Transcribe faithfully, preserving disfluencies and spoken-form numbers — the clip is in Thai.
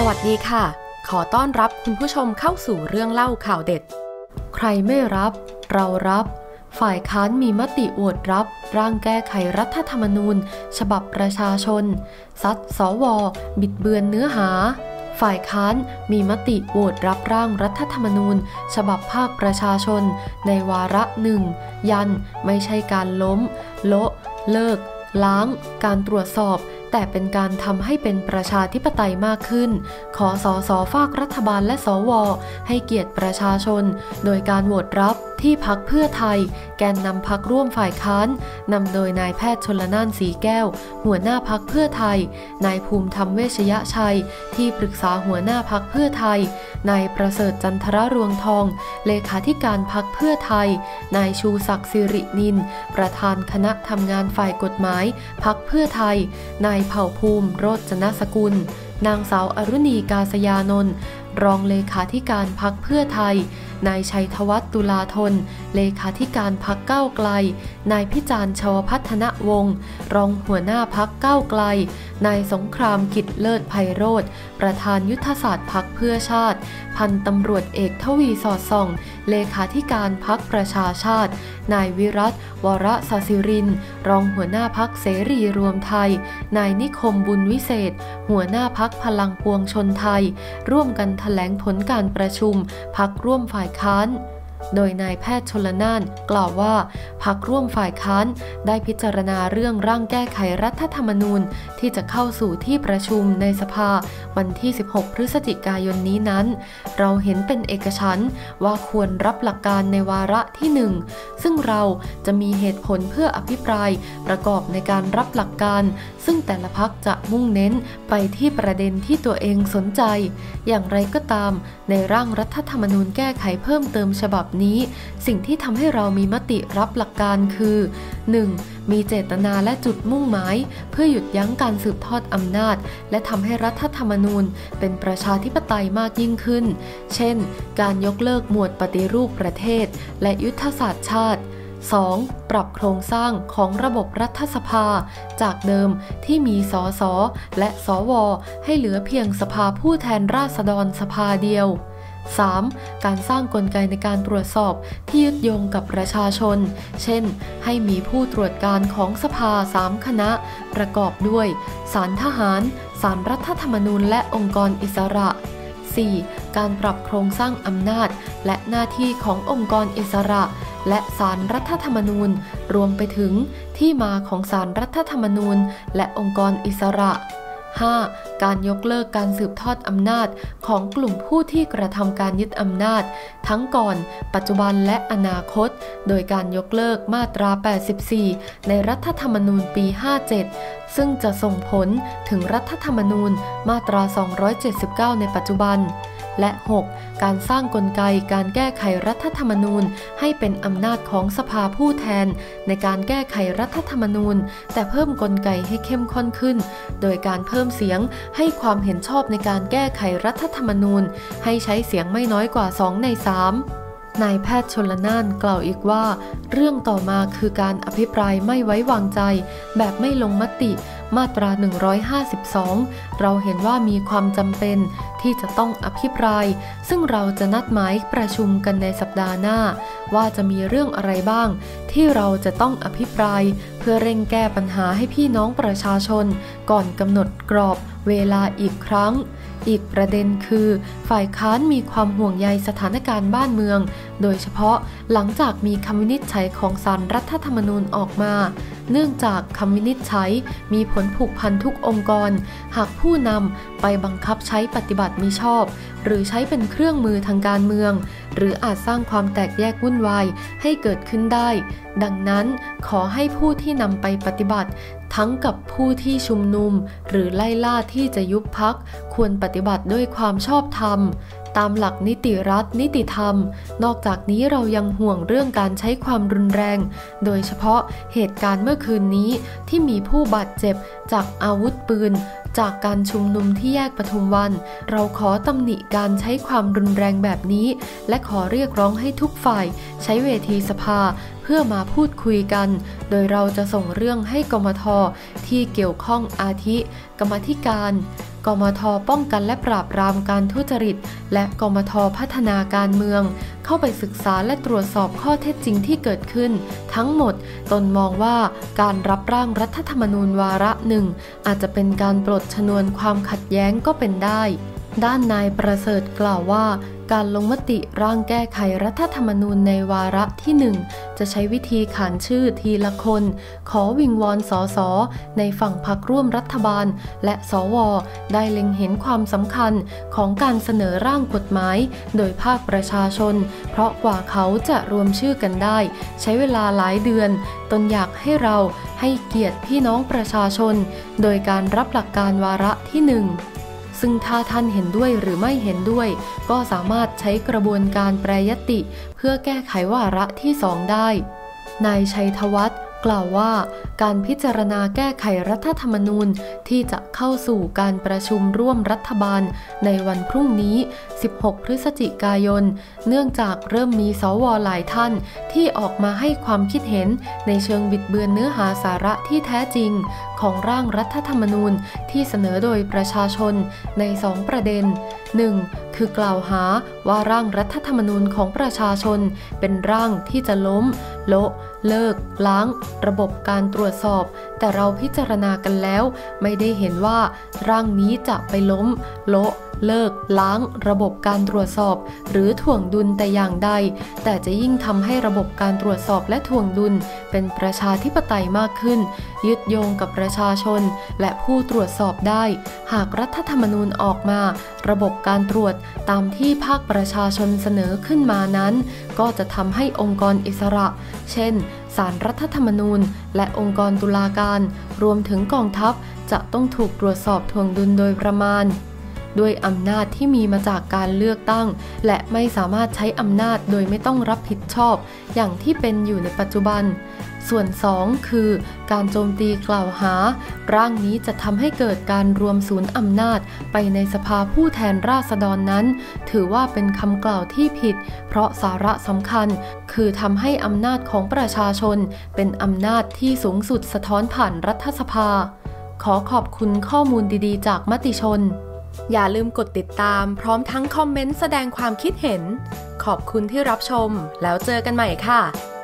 วัสดีค่ะขอต้อนรับคุณผู้ชมเข้าสู่เรื่องเล่าข่าวเด็ดใครไม่รับเรารับฝ่ายค้านมีมติโหวตรับร่างแก้ไขรัฐธรรมนูญฉบับประชาชนซัดสวบิดเบือนเนื้อหาฝ่ายค้านมีมติโหวตรับร่างรัฐธรรมนูญฉบับภาคประชาชนในวาระหนึ่งยันไม่ใช่การล้มโละเลิกล้างการตรวจสอบแต่เป็นการทำให้เป็นประชาธิปไตยมากขึ้นขอสสฝากรัฐบาลและสวให้เกียรติประชาชนโดยการโหวตรับที่พรรคเพื่อไทยแกนนำพรรคร่วมฝ่ายค้านนำโดยนายแพทย์ชลน่านสีแก้วหัวหน้าพรรคเพื่อไทยนายภูมิธรรมเวชยชัยที่ปรึกษาหัวหน้าพรรคเพื่อไทยนายประเสริฐจันทรรวงทองเลขาธิการพรรคเพื่อไทยนายชูศักดิ์สิรินินประธานคณะทำงานฝ่ายกฎหมายพรรคเพื่อไทยนายเผ่าภูมิโรจนสกุลนางสาวอรุณีกาศยานนท์รองเลขาธิการพรรคเพื่อไทยนายชัยธวัฒน์ตุลาธนเลขาธิการพรรคก้าวไกลนายพิจารณ์ชวพัฒนวงศ์รองหัวหน้าพรรคก้าวไกลนายสงครามกิจเลิศไพโรจน์ประธานยุทธศาสตร์พรรคเพื่อชาติพันตำรวจเอกทวีสอดส่องเลขาธิการพรรคประชาชาตินายวิรัตวรศศิรินรองหัวหน้าพรรคเสรีรวมไทยนายนิคมบุญวิเศษหัวหน้าพรรคพลังปวงชนไทยร่วมกันแถลงผลการประชุมพรรคร่วมฝ่ายค้านโดยนายแพทย์ชลน่านกล่าวว่าพรรคร่วมฝ่ายค้านได้พิจารณาเรื่องร่างแก้ไขรัฐธรรมนูญที่จะเข้าสู่ที่ประชุมในสภาวันที่สิบหกพฤศจิกายนนี้นั้นเราเห็นเป็นเอกฉันท์ว่าควรรับหลักการในวาระที่หนึ่งซึ่งเราจะมีเหตุผลเพื่ออภิปรายประกอบในการรับหลักการซึ่งแต่ละพรรคจะมุ่งเน้นไปที่ประเด็นที่ตัวเองสนใจอย่างไรก็ตามในร่างรัฐธรรมนูญแก้ไขเพิ่มเติมฉบับนี้สิ่งที่ทำให้เรามีมติรับหลักการคือ หนึ่ง. มีเจตนาและจุดมุ่งหมายเพื่อหยุดยั้งการสืบทอดอำนาจและทำให้รัฐธรรมนูญเป็นประชาธิปไตยมากยิ่งขึ้นเช่นการยกเลิกหมวดปฏิรูปประเทศและยุทธศาสตร์ชาติสอง. ปรับโครงสร้างของระบบรัฐสภาจากเดิมที่มีสสและสวให้เหลือเพียงสภาผู้แทนราษฎรสภาเดียวสาม. การสร้างกลไกในการตรวจสอบที่ยึดโยงกับประชาชนเช่นให้มีผู้ตรวจการของสภาสามคณะประกอบด้วยศาลทหารศาลรัฐธรรมนูญและองค์กรอิสระสี่. การปรับโครงสร้างอำนาจและหน้าที่ขององค์กรอิสระและศาลรัฐธรรมนูญรวมไปถึงที่มาของศาลรัฐธรรมนูญและองค์กรอิสระห้า. การยกเลิกการสืบทอดอำนาจของกลุ่มผู้ที่กระทำการยึดอำนาจทั้งก่อนปัจจุบันและอนาคตโดยการยกเลิกมาตราแปดสิบสี่ในรัฐธรรมนูญปีห้าเจ็ดซึ่งจะส่งผลถึงรัฐธรรมนูญมาตราสองร้อยเจ็ดสิบเก้าในปัจจุบันและหก. การสร้างกลไกการแก้ไขรัฐธรรมนูญให้เป็นอำนาจของสภาผู้แทนในการแก้ไขรัฐธรรมนูญแต่เพิ่มกลไกให้เข้มข้นขึ้นโดยการเพิ่มเสียงให้ความเห็นชอบในการแก้ไขรัฐธรรมนูญให้ใช้เสียงไม่น้อยกว่าสองในสามนายแพทย์ชลน่านกล่าวอีกว่าเรื่องต่อมาคือการอภิปรายไม่ไว้วางใจแบบไม่ลงมติมาตราหนึ่งร้อยห้าสิบสองเราเห็นว่ามีความจำเป็นที่จะต้องอภิปรายซึ่งเราจะนัดหมายประชุมกันในสัปดาห์หน้าว่าจะมีเรื่องอะไรบ้างที่เราจะต้องอภิปรายเพื่อเร่งแก้ปัญหาให้พี่น้องประชาชนก่อนกำหนดกรอบเวลาอีกครั้งอีกประเด็นคือฝ่ายค้านมีความห่วงใยสถานการณ์บ้านเมืองโดยเฉพาะหลังจากมีคำวินิจฉัยของศาลรัฐธรรมนูญออกมาเนื่องจากคำวินิจฉัยมีผลผูกพันทุกองค์กรหากผู้นำไปบังคับใช้ปฏิบัติมิชอบหรือใช้เป็นเครื่องมือทางการเมืองหรืออาจสร้างความแตกแยกวุ่นวายให้เกิดขึ้นได้ดังนั้นขอให้ผู้ที่นำไปปฏิบัติทั้งกับผู้ที่ชุมนุมหรือไล่ล่าที่จะยุบพรรคควรปฏิบัติด้วยความชอบธรรมตามหลักนิติรัฐนิติธรรมนอกจากนี้เรายังห่วงเรื่องการใช้ความรุนแรงโดยเฉพาะเหตุการณ์เมื่อคืนนี้ที่มีผู้บาดเจ็บจากอาวุธปืนจากการชุมนุมที่แยกปทุมวันเราขอตำหนิการใช้ความรุนแรงแบบนี้และขอเรียกร้องให้ทุกฝ่ายใช้เวทีสภาเพื่อมาพูดคุยกันโดยเราจะส่งเรื่องให้กมท.ที่เกี่ยวข้องอาทิกรรมาธิการกมท.ป้องกันและปราบปรามการทุจริตและกมท.พัฒนาการเมืองเข้าไปศึกษาและตรวจสอบข้อเท็จจริงที่เกิดขึ้นทั้งหมดตนมองว่าการรับร่างรัฐธรรมนูญวาระหนึ่งอาจจะเป็นการปลดชนวนความขัดแย้งก็เป็นได้ด้านนายประเสริฐกล่าวว่าการลงมติร่างแก้ไขรัฐธรรมนูญในวาระที่หนึ่งจะใช้วิธีขานชื่อทีละคนขอวิงวอนสสในฝั่งพรรคร่วมรัฐบาลและสวได้เล็งเห็นความสำคัญของการเสนอร่างกฎหมายโดยภาคประชาชนเพราะกว่าเขาจะรวมชื่อกันได้ใช้เวลาหลายเดือนตนอยากให้เราให้เกียรติพี่น้องประชาชนโดยการรับหลักการวาระที่หนึ่งซึ่งถ้าท่านเห็นด้วยหรือไม่เห็นด้วยก็สามารถใช้กระบวนการแปรยติเพื่อแก้ไขวาระที่สองได้นายชัยธวัฒน์กล่าวว่าการพิจารณาแก้ไขรัฐธรรมนูญที่จะเข้าสู่การประชุมร่วมรัฐบาลในวันพรุ่งนี้สิบหกพฤศจิกายนเนื่องจากเริ่มมีสวหลายท่านที่ออกมาให้ความคิดเห็นในเชิงบิดเบือนเนื้อหาสาระที่แท้จริงของร่างรัฐธรรมนูญที่เสนอโดยประชาชนในสองประเด็น หนึ่ง คือกล่าวหาว่าร่างรัฐธรรมนูญของประชาชนเป็นร่างที่จะล้มโละเลิกล้างระบบการตรวจสอบแต่เราพิจารณากันแล้วไม่ได้เห็นว่าร่างนี้จะไปล้มโละเลิกล้างระบบการตรวจสอบหรือถ่วงดุลแต่อย่างใดแต่จะยิ่งทำให้ระบบการตรวจสอบและถ่วงดุลเป็นประชาธิปไตยมากขึ้นยึดโยงกับประชาชนและผู้ตรวจสอบได้หากรัฐธรรมนูญออกมาระบบการตรวจตามที่ภาคประชาชนเสนอขึ้นมานั้นก็จะทำให้องค์กรอิสระเช่นศาลรัฐธรรมนูญและองค์กรตุลาการรวมถึงกองทัพจะต้องถูกตรวจสอบถ่วงดุลโดยประมาณด้วยอำนาจที่มีมาจากการเลือกตั้งและไม่สามารถใช้อำนาจโดยไม่ต้องรับผิดชอบอย่างที่เป็นอยู่ในปัจจุบันส่วนสองคือการโจมตีกล่าวหาร่างนี้จะทำให้เกิดการรวมศูนย์อำนาจไปในสภาผู้แทนราษฎรนั้นถือว่าเป็นคำกล่าวที่ผิดเพราะสาระสำคัญคือทำให้อำนาจของประชาชนเป็นอำนาจที่สูงสุดสะท้อนผ่านรัฐสภาขอขอบคุณข้อมูลดีๆจากมติชนอย่าลืมกดติดตามพร้อมทั้งคอมเมนต์แสดงความคิดเห็นขอบคุณที่รับชมแล้วเจอกันใหม่ค่ะ